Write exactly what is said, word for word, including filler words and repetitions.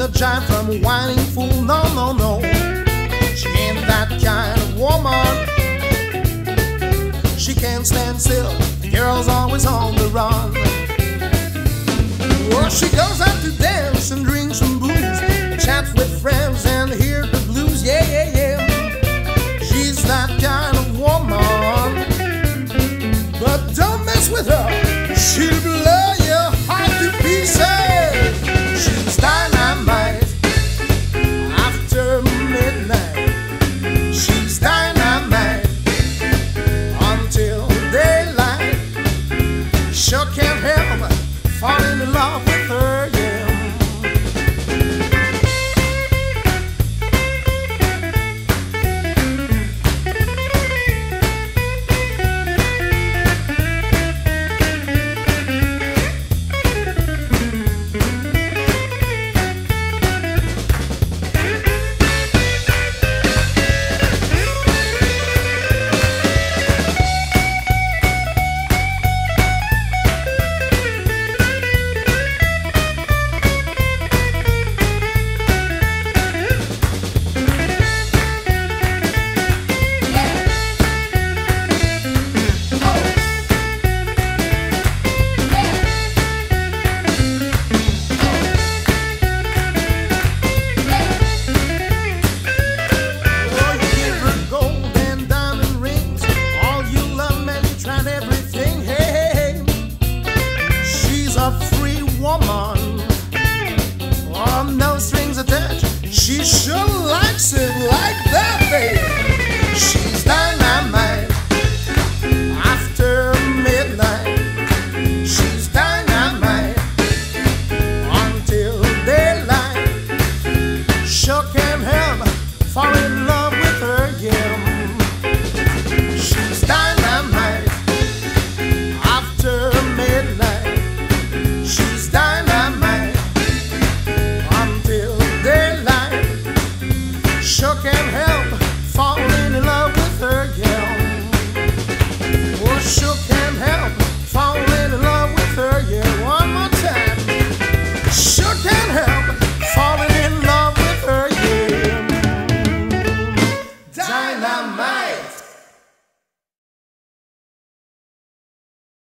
a jive from a whining fool. No, no, no. She ain't that kind of woman. She can't stand still. The girl's always on the run. Well, she goes out to dance and drink some booze, chats with friends and hear the blues. Yeah, yeah, yeah. She's that kind of woman. But don't mess with her. She'll blow your heart to pieces. She's dynamite after midnight. She's dynamite until daylight. Sure can't help but fall in love with her, yeah. Woman, oh, no strings attached. She sure likes it like that, baby.